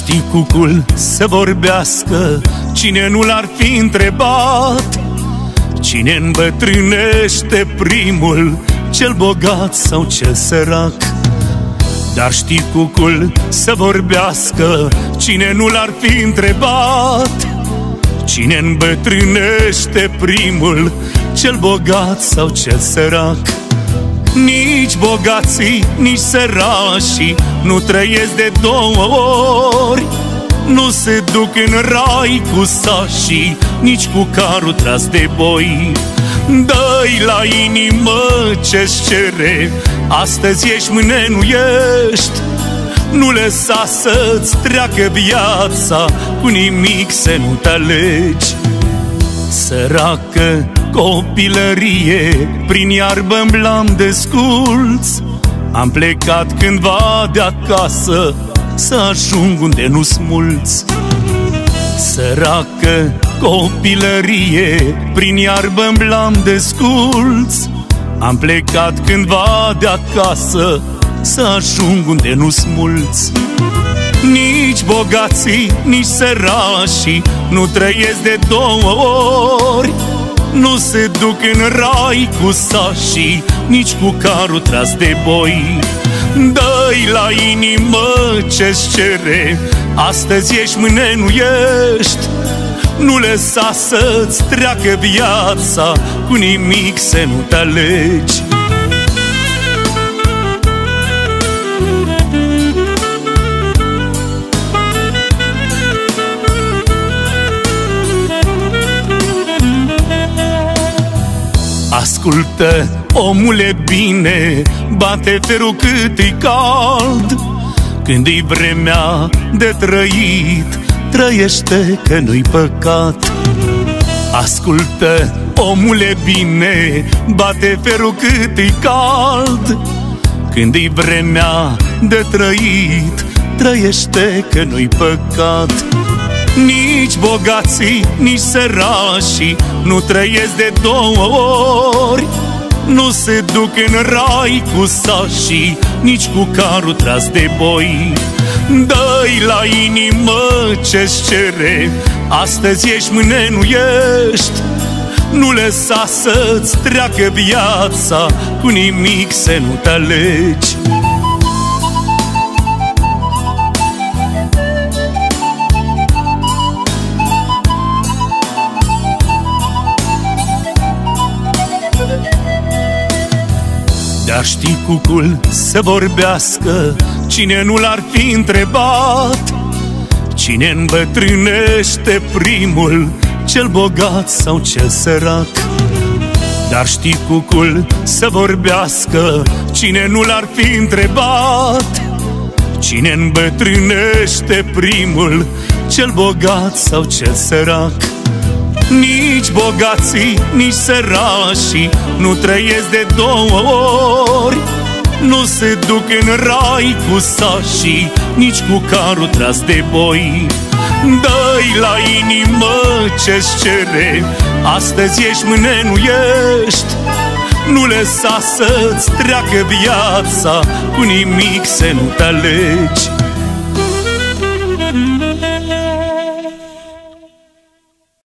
știi cucul să vorbească, cine nu l-ar fi întrebat? Cine îmbătrânește primul, cel bogat sau cel sărac? Dar știi cucul să vorbească, cine nu l-ar fi întrebat? Cine îmbătrânește primul, cel bogat sau cel sărac? Nici bogații, nici sărașii nu trăiesc de două ori. Nu se duc în rai cu sașii, nici cu carul tras de boi. Dă-i la inimă ce-ți cere, astăzi ești, mâine nu ești. Nu lăsa să-ți treacă viața, cu nimic să nu te alegi. Săracă copilărie, prin iarbă-n blam desculți. Am plecat cândva de acasă, să ajung unde nu-s mulți. Săracă copilărie, prin iarbă-n blam desculți. Am plecat cândva de acasă, să ajung unde nu-s mulți. Nici bogații, nici sărașii nu trăiesc de două ori. Nu se duc în rai cu sașii, nici cu carul tras de boi. Dă-i la inimă ce-ți cere, astăzi ești, mâine nu ești. Nu lăsa să-ți treacă viața, cu nimic să nu te alegi. Ascultă, omule, bine, bate ferul cât-i cald. Când-i vremea de trăit, trăiește că nu-i păcat. Ascultă, omule, bine, bate ferul cât-i cald. Când-i vremea de trăit, trăiește că nu-i păcat. Nici bogații, nici sărașii nu trăiesc de două ori. Nu se duc în rai cu sașii, nici cu carul tras de boi. Dă-i la inimă ce-ți cere, astăzi ești, mâine nu ești. Nu lăsa să-ți treacă viața, cu nimic să nu te alegi. Dar știi cucul să vorbească, cine nu l-ar fi întrebat? Cine îmbătrânește primul, cel bogat sau cel sărac? Dar știi cucul să vorbească, cine nu l-ar fi întrebat? Cine îmbătrânește primul, cel bogat sau cel sărac? Nici bogații, nici sărașii nu trăiesc de două ori. Nu se duc în rai cu sașii, nici cu carul tras de boi. Dă-i la inimă ce-ți cere, astăzi ești, mâine nu ești. Nu lăsa să-ți treacă viața, cu nimic să nu te alegi.